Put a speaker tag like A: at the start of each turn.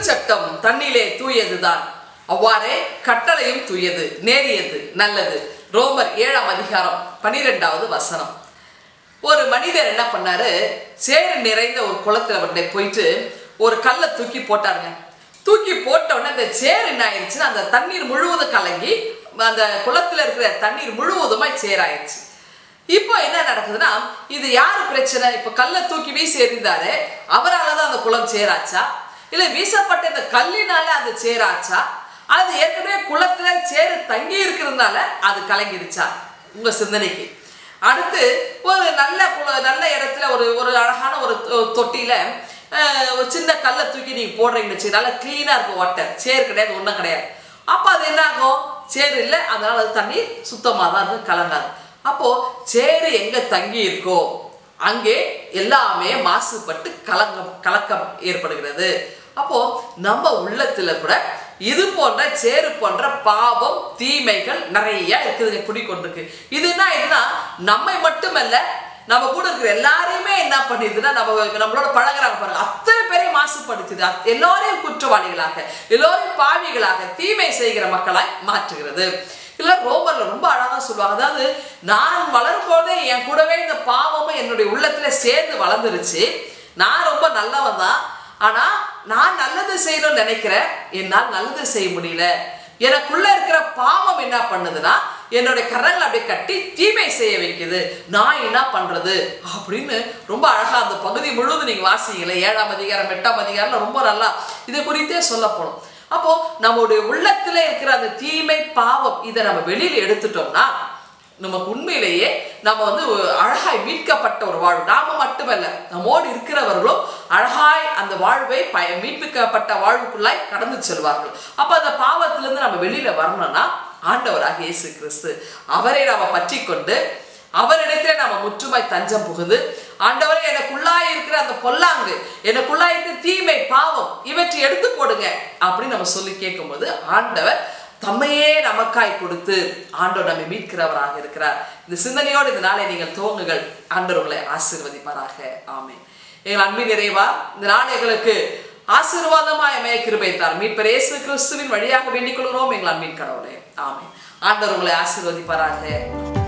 A: திருச்சட்டம் தன்னிலே தூயதுதான், அவ்வாறே கட்டளையும் தூயது, நேரியது, நல்லது. ரோமர் 7ஆம் அதிகாரம் 12வது வசனம். ஒரு மனிதர் என்ன பண்ணாரு, சேறு நிறைந்த ஒரு குளத்துல போயிட்டு ஒரு கல்லை தூக்கி போட்டாருங்க. தூக்கி போட்ட உடனே அந்த சேறு என்ன ஆயிடுச்சுன்னா அந்த தண்ணீர் முழுவதும் கலங்கி அந்த குளத்துல இருக்கிற தண்ணீர் முழுவதுமாய் சேராயிருச்சு. இப்போ என்ன நடக்குதுன்னா, இது யாரு பிரச்சனை? இப்ப கல்லை தூக்கி வீசி எறிந்தாரு, அவரால் அந்த குளம் சேராச்சா, இல்ல வீசப்பட்ட இந்த கல்லினால அது சேராச்சா, அது ஏற்கனவே குளத்துல சேறு தங்கி இருக்கிறதுனால அது கலங்கிருச்சா? உங்க சிந்தனைக்கு. அடுத்து ஒரு நல்ல இடத்துல ஒரு அழகான ஒரு தொட்டியில ஒரு சின்ன கல்லை தூக்கி நீங்க போடுறீங்கன்னு, நல்லா கிளீனா இருக்கும் வாட்டர், சேறு கிடையாது, ஒன்றும் கிடையாது. அப்போ அது என்ன ஆகும்? சேறு இல்லை, அதனால அது தண்ணி சுத்தமாக தான் இருக்கும், கலங்காது. அப்போ சேறு எங்க தங்கி இருக்கோ அங்கே எல்லாமே மாசுபட்டு கலக்கம் ஏற்படுகிறது. அப்போ நம்ம உள்ளத்துல கூட இது போன்ற சேறு போன்ற பாவம் தீமைகள் நிறைய இருக்குது, குடிக்கொண்டிருக்கு. இது என்ன ஆயிடுதுன்னா, நம்மை மட்டுமல்ல நம்ம கூட இருக்கிற எல்லாரையுமே என்ன பண்ணிடுதுன்னா, நம்மளோட பழகுறாங்க பாருங்க, அத்தனை பேரையும் மாசுபடுத்துது, எல்லாரையும் குற்றவாளிகளாக, எல்லாரையும் பாவிகளாக, தீமை செய்கிற மக்களாய் மாற்றுகிறது. இல்ல ரோமர்ல ரொம்ப அழகா சொல்லுவாங்க, அதாவது நான் வளரும் போதே என் கூடவே இந்த பாவமும் என்னுடைய உள்ளத்துல சேர்ந்து வளர்ந்துருச்சு. நான் ரொம்ப நல்லவன் தான், ஆனா நான் நல்லது செய்யணும்னு நினைக்கிறேன், என்னால் நல்லது செய்ய முடியல. எனக்குள்ள இருக்கிற பாவம் என்ன பண்ணுதுன்னா, என்னுடைய கரங்கள் அப்படியே கட்டி தீமை செய்ய வைக்குது. நான் என்ன பண்றது அப்படின்னு ரொம்ப அழகா அந்த பகுதி முழுவதும் நீங்க வாசிங்களே, 7ஆம் அதிகாரம் 8ஆம் அதிகாரம் ரொம்ப நல்லா இது குறித்தே சொல்லப்படும். அப்போ நம்முடைய உள்ளத்துல இருக்கிற அந்த தீமை பாவம் இதை நம்ம வெளியில எடுத்துட்டோம்னா, நமக்கு உண்மையிலேயே நம்ம அழகாய் மீட்கப்பட்ட ஒரு வாழ்வு, நாம மட்டுமல்ல நம்மோடு இருக்கிறவர்களும் அழகாய் அந்த வாழ்வை மீட்பிக்கப்பட்ட வாழ்வுக்குள்ளாய் கடந்து செல்வார்கள். அப்ப அந்த பாவத்திலிருந்து நம்ம வெளியில வரணும்னா, ஆண்டவராக இயேசு கிறிஸ்து அவரை நாம பற்றி கொண்டு அவரிடத்துல நாம முற்றுமாய் தஞ்சம் புகுந்து, ஆண்டவரே எனக்குள்ளாய் இருக்கிற அந்த பொல்லாங்கு, எனக்குள்ளாய் இருக்கிற தீமை பாவம் இவற்றை எடுத்து போடுங்க அப்படின்னு நம்ம சொல்லி கேட்கும்போது, ஆண்டவர் தம்மையே நமக்காய் கொடுத்து ஆண்டவர் நம்மை மீட்கிறவராக இருக்கிறார். இந்த சிந்தனையோடு இந்த நாளை நீங்கள் துவங்குங்கள். ஆண்டவர் உங்களை ஆசீர்வதிப்பாராக. ஆமென். எங்கள் அன்பின் நிறைவா இந்த நாள் எங்களுக்கு ஆசீர்வாதமாய் அமைய கிருபை தார். மீட்பர் இயேசு கிறிஸ்துவின் வழியாக வேண்டிக் கொள்கிறோம் எங்கள் அன்பின் கடவுளே. ஆமென். ஆண்டவர் உங்களை ஆசீர்வதிப்பாராக.